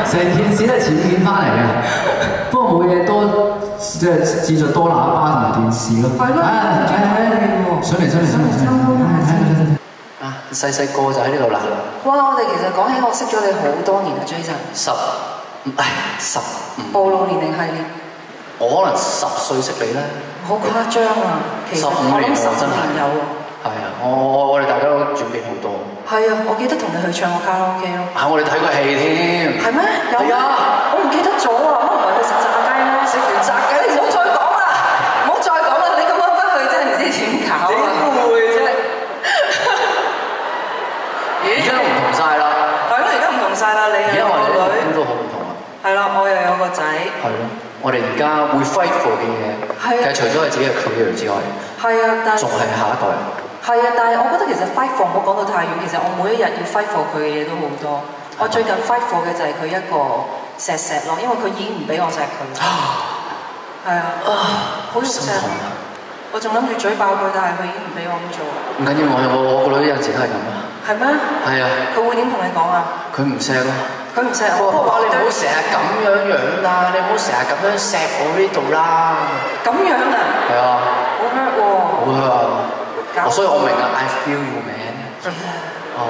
成件事都係錢錢翻嚟嘅。不過冇嘢，多即係自助多喇叭同埋電視咯。係咯，上嚟。啊，細細個就喺呢度啦。 哇！我哋其實講起我識咗你好多年啊 ，Jason。15。暴露年齡系列。 我可能10歲識你咧。 好誇張啊！其實我諗10年有喎。 係啊，我哋大家都轉變好多。係啊，我記得同你去唱過卡拉 OK 咯。 我哋睇過戲添。係咩？有啊， 我唔記得咗啊！我唔係去食炸雞咩？食完炸雞你唔好再講啦，唔好再講啦！你咁樣翻去真係唔知點搞啊！ 點會啫？而家唔同晒啦。 係咯，而家唔同晒啦，你有個女都好唔同啊。 係啦，我又有個仔。 係咯，我哋而家會 fight for 嘅嘢，其實除咗係自己嘅 career 之外， 係啊，但仲係下一代。 係啊，但係我覺得其實 fight for 唔好講到太遠，其實我每一日要 fight for 佢嘅嘢都好多。我最近 fight for 嘅就係佢一個錫咯，因為佢已經唔俾我錫佢。係啊，好肉錫。我仲諗住嘴爆佢，但係佢已經唔俾我咁做。 唔緊要，我個女有陣時都係咁啊。 係咩？係啊。佢會點同你講啊？佢唔錫咯。佢唔錫我。 爸爸，你唔好成日咁樣啦，你唔好成日咁樣錫我呢度啦。 咁樣啊？ 係啊。 好 hurt 喎。好 hurt 啊！所以我明啊 ，I feel you man。哦。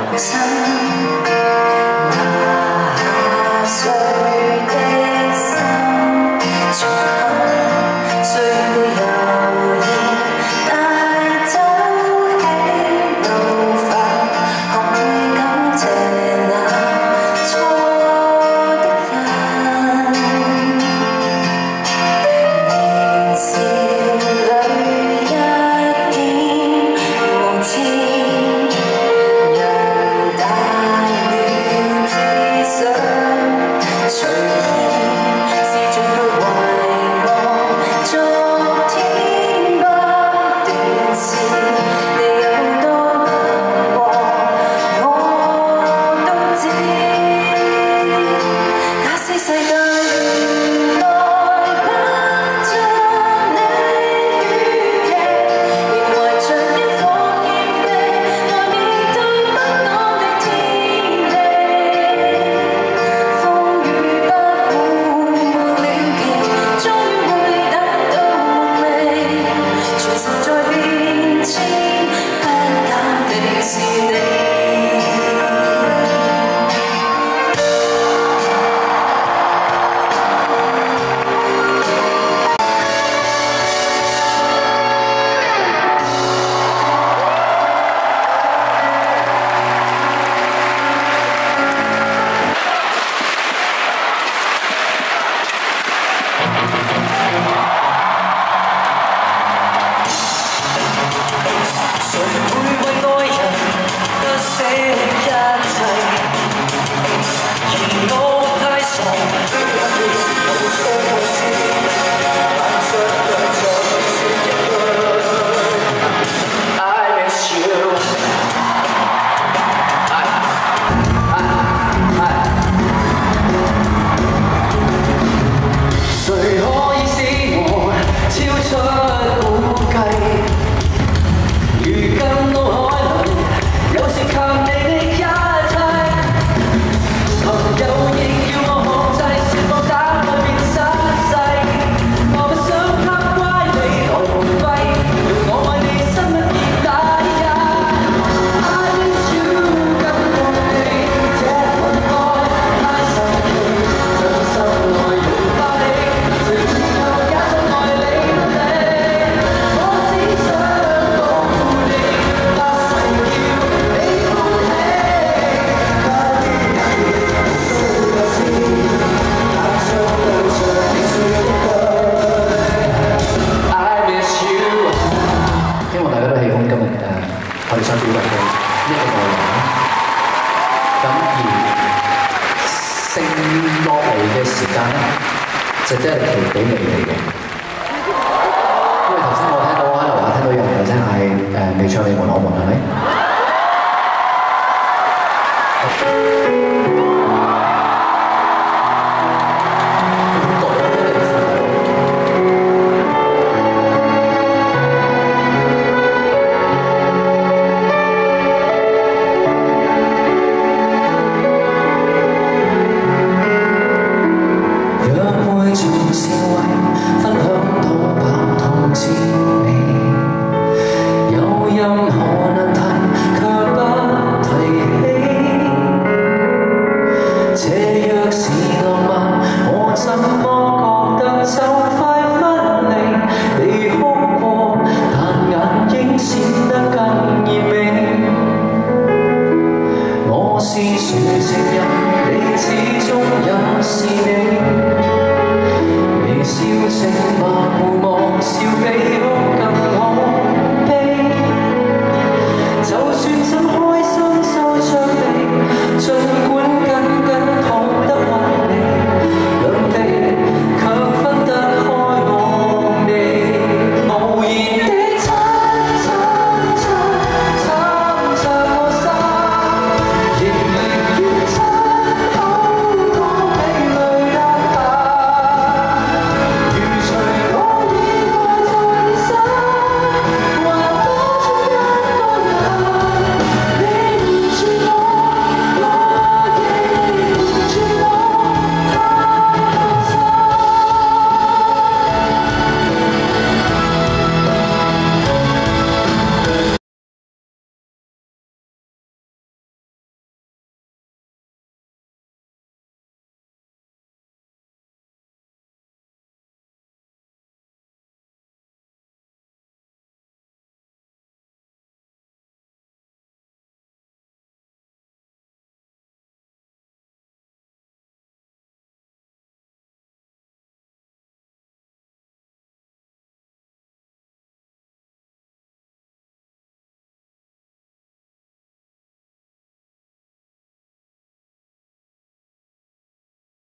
就真係奇比味嚟嘅，因為頭先我聽到喺樓下聽到有人有聲嗌未唱你們我們係咪？